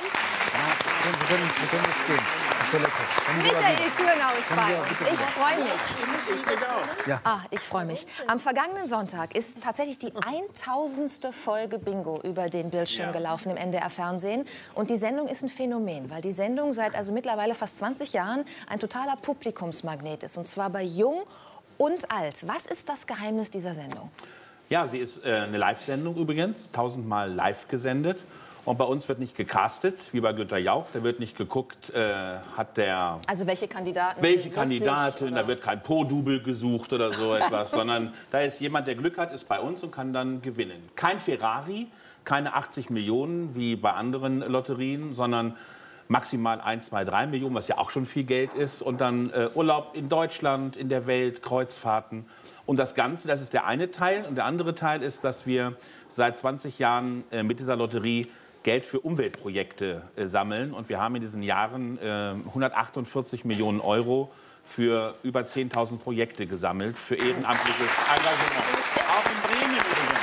Wir können jetzt gehen. Michael Thürnau ist bei uns. Ich freue mich. Ja. Ich freue mich. Am vergangenen Sonntag ist tatsächlich die 1000. Folge Bingo über den Bildschirm gelaufen im NDR-Fernsehen. Und die Sendung ist ein Phänomen, weil die Sendung seit also mittlerweile fast 20 Jahren ein totaler Publikumsmagnet ist. Und zwar bei Jung und Alt. Was ist das Geheimnis dieser Sendung? Ja, sie ist eine Live-Sendung übrigens, 1000-mal live gesendet. Und bei uns wird nicht gecastet, wie bei Günter Jauch. Da wird nicht geguckt, hat der... Also welche Kandidaten? Welche Kandidatin, da wird kein Po-Double gesucht oder so etwas, sondern da ist jemand, der Glück hat, ist bei uns und kann dann gewinnen. Kein Ferrari, keine 80 Millionen wie bei anderen Lotterien, sondern maximal 1, 2, 3 Millionen, was ja auch schon viel Geld ist. Und dann Urlaub in Deutschland, in der Welt, Kreuzfahrten. Und das Ganze, das ist der eine Teil. Und der andere Teil ist, dass wir seit 20 Jahren mit dieser Lotterie Geld für Umweltprojekte sammeln. Und wir haben in diesen Jahren 148 Millionen Euro für über 10.000 Projekte gesammelt, für ehrenamtliches Engagement. Auch in Bremen übrigens.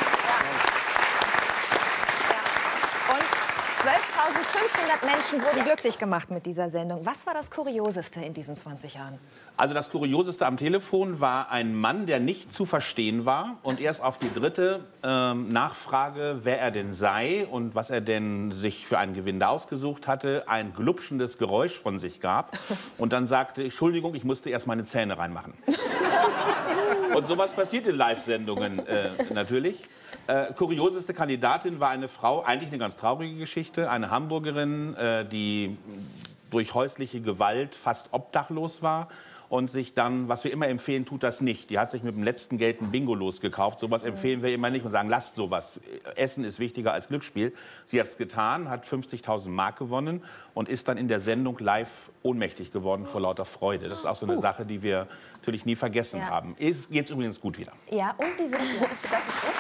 Und 12.500 Menschen wurden glücklich gemacht mit dieser Sendung. Was war das Kurioseste in diesen 20 Jahren? Also das Kurioseste am Telefon war ein Mann, der nicht zu verstehen war. Und erst auf die dritte Nachfrage, wer er denn sei und was er denn sich für einen Gewinn da ausgesucht hatte, ein glupschendes Geräusch von sich gab. Und dann sagte, Entschuldigung, ich musste erst meine Zähne reinmachen. Und sowas passiert in Live-Sendungen natürlich. Kurioseste Kandidatin war eine Frau, eigentlich eine ganz traurige Geschichte, eine Hamburgerin, die durch häusliche Gewalt fast obdachlos war und sich dann, was wir immer empfehlen, tut das nicht. Die hat sich mit dem letzten Geld ein Bingo-Los gekauft. Sowas empfehlen wir immer nicht und sagen, lasst sowas. Essen ist wichtiger als Glücksspiel. Sie hat es getan, hat 50.000 Mark gewonnen und ist dann in der Sendung live ohnmächtig geworden vor lauter Freude. Das ist auch so eine Sache, die wir natürlich nie vergessen haben. Ist jetzt übrigens gut wieder. Ja, und diese... das ist gut.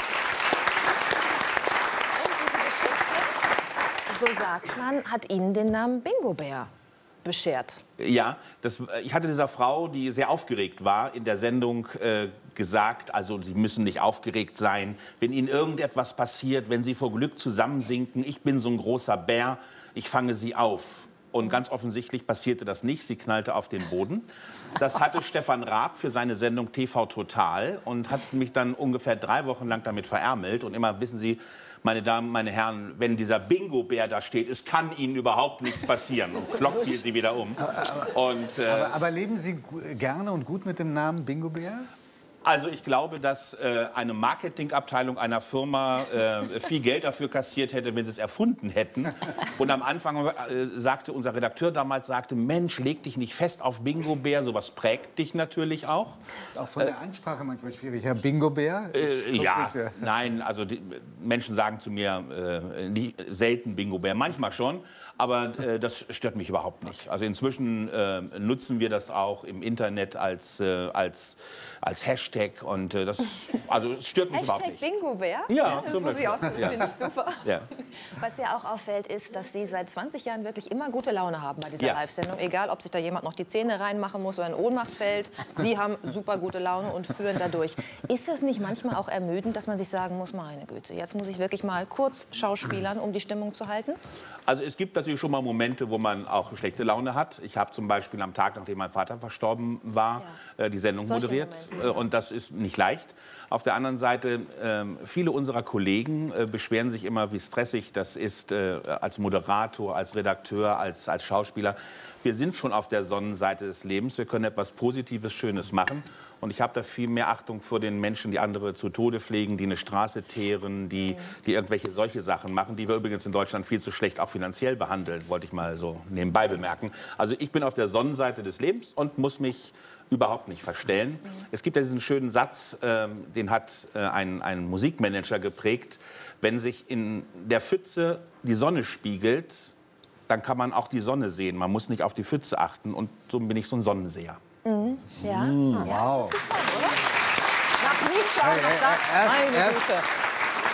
So sagt man, hat Ihnen den Namen Bingo-Bär beschert. Ja, ich hatte dieser Frau, die sehr aufgeregt war, in der Sendung gesagt, also Sie müssen nicht aufgeregt sein, wenn Ihnen irgendetwas passiert, wenn Sie vor Glück zusammensinken, ich bin so ein großer Bär, ich fange Sie auf. Und ganz offensichtlich passierte das nicht. Sie knallte auf den Boden. Das hatte Stefan Raab für seine Sendung TV Total und hat mich dann ungefähr 3 Wochen lang damit verärmelt. Und immer, wissen Sie, meine Damen, meine Herren, wenn dieser Bingo-Bär da steht, es kann Ihnen überhaupt nichts passieren. Und klopft fiel sie wieder um. Aber leben Sie gerne und gut mit dem Namen Bingo-Bär? Also ich glaube, dass eine Marketingabteilung einer Firma viel Geld dafür kassiert hätte, wenn sie es erfunden hätten. Und am Anfang sagte unser Redakteur damals, Mensch, leg dich nicht fest auf Bingo-Bär, sowas prägt dich natürlich auch. Auch von der Ansprache manchmal schwierig. Herr Bingo-Bär? Ja, nein, also die Menschen sagen zu mir selten Bingo-Bär, manchmal schon. Aber das stört mich überhaupt nicht. Also inzwischen nutzen wir das auch im Internet als Hashtag und das stört mich überhaupt nicht. Hashtag Bingo-Bär? Ja, das muss ich auch sagen, finde ich super. Ja. Was ja auch auffällt, ist, dass Sie seit 20 Jahren wirklich immer gute Laune haben bei dieser Live-Sendung. Egal, ob sich da jemand noch die Zähne reinmachen muss oder in Ohnmacht fällt. Sie haben super gute Laune und führen dadurch. Ist das nicht manchmal auch ermüdend, dass man sich sagen muss, meine Güte, jetzt muss ich wirklich mal kurz schauspielern, um die Stimmung zu halten? Also es gibt natürlich schon mal Momente, wo man auch schlechte Laune hat. Ich habe zum Beispiel am Tag, nachdem mein Vater verstorben war, die Sendung moderiert. Und das ist nicht leicht. Auf der anderen Seite, viele unserer Kollegen beschweren sich immer, wie stressig das ist als Moderator, als Redakteur, als Schauspieler. Wir sind schon auf der Sonnenseite des Lebens. Wir können etwas Positives, Schönes machen. Und ich habe da viel mehr Achtung vor den Menschen, die andere zu Tode pflegen, die eine Straße teeren, die irgendwelche solche Sachen machen, die wir übrigens in Deutschland viel zu schlecht auch finanziell behandeln, wollte ich mal so nebenbei bemerken. Also ich bin auf der Sonnenseite des Lebens und muss mich überhaupt nicht verstellen. Es gibt ja diesen schönen Satz, den hat ein Musikmanager geprägt: Wenn sich in der Pfütze die Sonne spiegelt, dann kann man auch die Sonne sehen. Man muss nicht auf die Pfütze achten. Und so bin ich so ein Sonnenseher. Mhm. Ja. Wow. Das ist so, oder? Nach Nietzsche auch noch das. Meine Güte.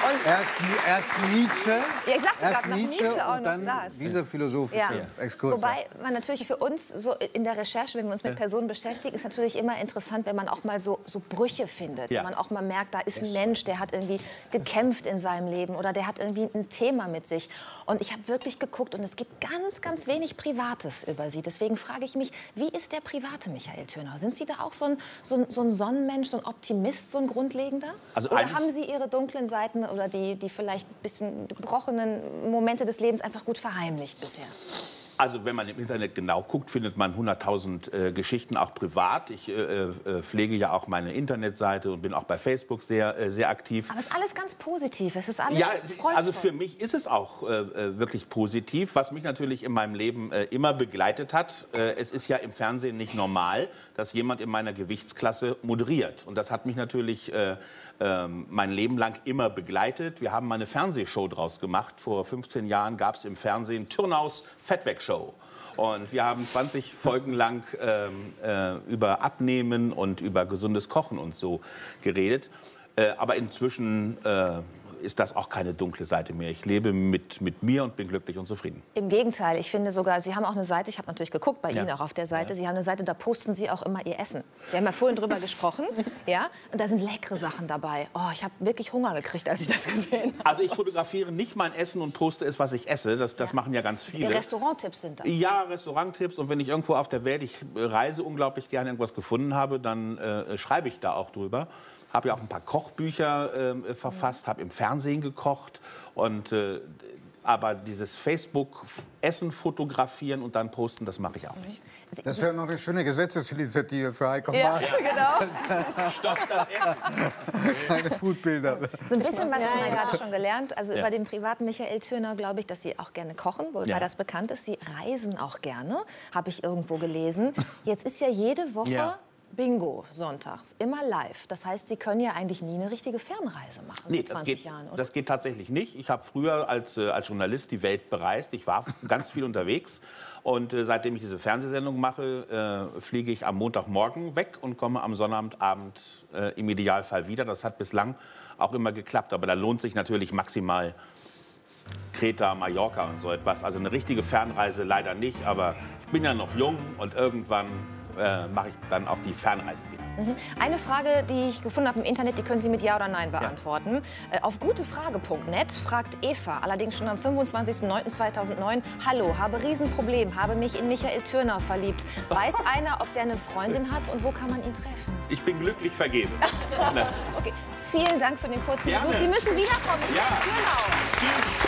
Erst Nietzsche, ja, ich sagte erst noch Nietzsche auch und dann noch das. dieser philosophische Exkurs. Wobei man natürlich für uns so in der Recherche, wenn wir uns mit Personen beschäftigen, ist natürlich immer interessant, wenn man auch mal so Brüche findet. Wenn man auch mal merkt, da ist ein Mensch, der hat irgendwie gekämpft in seinem Leben oder der hat irgendwie ein Thema mit sich. Und ich habe wirklich geguckt und es gibt ganz, ganz wenig Privates über Sie. Deswegen frage ich mich, wie ist der private Michael Thürnau? Sind Sie da auch so ein Sonnenmensch, so ein Optimist, so ein Grundlegender? Also oder haben Sie Ihre dunklen Seiten oder die vielleicht ein bisschen gebrochenen Momente des Lebens einfach gut verheimlicht bisher? Also wenn man im Internet genau guckt, findet man 100.000 Geschichten, auch privat. Ich pflege ja auch meine Internetseite und bin auch bei Facebook sehr aktiv. Aber es ist alles ganz positiv, es ist alles freudvoll. Also für mich ist es auch wirklich positiv, was mich natürlich in meinem Leben immer begleitet hat. Es ist ja im Fernsehen nicht normal, dass jemand in meiner Gewichtsklasse moderiert. Und das hat mich natürlich mein Leben lang immer begleitet. Wir haben mal eine Fernsehshow draus gemacht. Vor 15 Jahren gab es im Fernsehen Thürnaus Fettweg-Show. Und wir haben 20 Folgen lang über Abnehmen und über gesundes Kochen und so geredet. Aber inzwischen ist das auch keine dunkle Seite mehr. Ich lebe mit mir und bin glücklich und zufrieden. Im Gegenteil, ich finde sogar, Sie haben auch eine Seite, ich habe natürlich geguckt bei Ihnen auch auf der Seite, Sie haben eine Seite, da posten Sie auch immer Ihr Essen. Wir haben ja vorhin drüber gesprochen, ja, und da sind leckere Sachen dabei. Oh, ich habe wirklich Hunger gekriegt, als ich das gesehen habe. Also ich fotografiere nicht mein Essen und poste es, was ich esse. Das machen ja ganz viele. Restauranttipps sind das? Ja, Restauranttipps. Und wenn ich irgendwo auf der Welt, ich reise unglaublich gerne, irgendwas gefunden habe, dann schreibe ich da auch drüber. Habe ja auch ein paar Kochbücher verfasst, habe im Fernsehen gekocht. Aber dieses Facebook-Essen fotografieren und dann posten, das mache ich auch nicht. Das wäre noch eine schöne Gesetzesinitiative für Heiko Maas. Ja, genau. Stopp das Essen. Keine Foodbilder. So ein bisschen was haben wir gerade schon gelernt. Also über den privaten Michael Thürnau glaube ich, dass Sie auch gerne kochen, wobei das bekannt ist. Sie reisen auch gerne, habe ich irgendwo gelesen. Jetzt ist ja jede Woche Bingo sonntags, immer live. Das heißt, Sie können ja eigentlich nie eine richtige Fernreise machen. Nee, das geht tatsächlich nicht. Ich habe früher als Journalist die Welt bereist. Ich war ganz viel unterwegs. Und seitdem ich diese Fernsehsendung mache, fliege ich am Montagmorgen weg und komme am Sonnabendabend im Idealfall wieder. Das hat bislang auch immer geklappt. Aber da lohnt sich natürlich maximal Kreta, Mallorca und so etwas. Also eine richtige Fernreise leider nicht. Aber ich bin ja noch jung und irgendwann mache ich dann auch die Fernreise wieder. Eine Frage, die ich gefunden habe im Internet, die können Sie mit Ja oder Nein beantworten. Auf gutefrage.net fragt Eva, allerdings schon am 25.09.2009, hallo, habe Riesenproblem, habe mich in Michael Thürnau verliebt. Weiß einer, ob der eine Freundin hat und wo kann man ihn treffen? Ich bin glücklich vergeben. Okay, vielen Dank für den kurzen Besuch. Sie müssen wiederkommen. Ja. Tschüss.